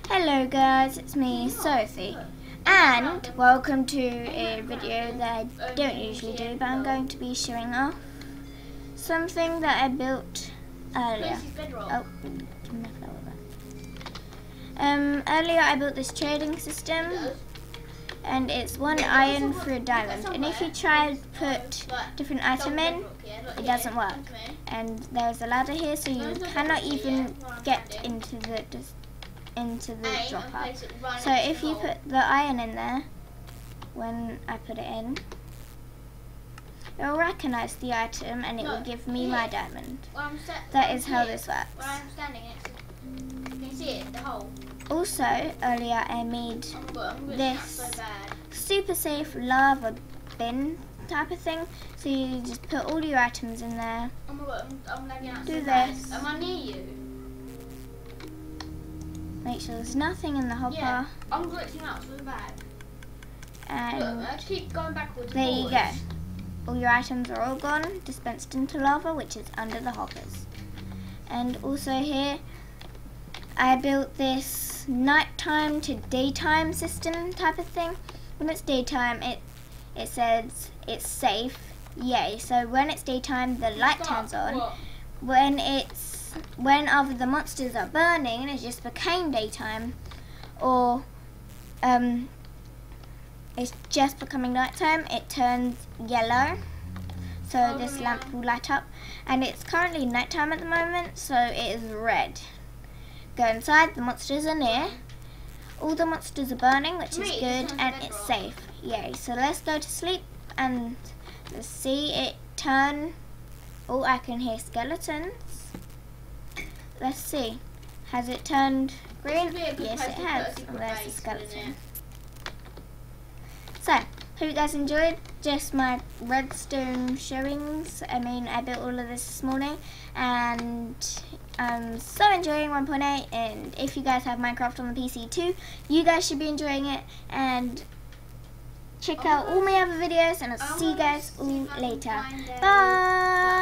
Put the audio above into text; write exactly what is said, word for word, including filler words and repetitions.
Hello guys, it's me, Sophie, and welcome to a video that I don't usually do, but I'm going to be showing off something that I built earlier. Oh, um, earlier I built this trading system, and it's one iron for a diamond, and if you try to put different item in, it doesn't work. And there's a ladder here, so you cannot even get into the into the dropper. So if you put the iron in there, when I put it in, it will recognize the item and it will give me my diamond. That is how this works. Also, earlier I made this super safe lava bin type of thing. So you just put all your items in there. Do this. Am I near you? Make sure there's nothing in the hopper. Yeah, I'm glitching out to the bag. And look, I just keep going backwards. There you go. All your items are all gone, dispensed into lava, which is under the hoppers. And also here, I built this nighttime to daytime system type of thing. When it's daytime, it it says it's safe. Yay! So when it's daytime, the light turns on. What? When it's when either the monsters are burning and it just became daytime, or um, it's just becoming nighttime, it turns yellow. So oh, this yeah. lamp will light up, and it's currently nighttime at the moment, so it is red. Go inside, the monsters are near. All the monsters are burning, which is good, and it's safe. Yay! So let's go to sleep and let's see it turn. Oh, I can hear skeletons. Let's see. Has it turned green? Yes, it has. And there's the skeleton. So, hope you guys enjoyed just my redstone showings. I mean, I built all of this this morning, and I'm so enjoying one point eight. And if you guys have Minecraft on the P C too, you guys should be enjoying it. And check out all my other videos, and I'll see you guys all later. Bye!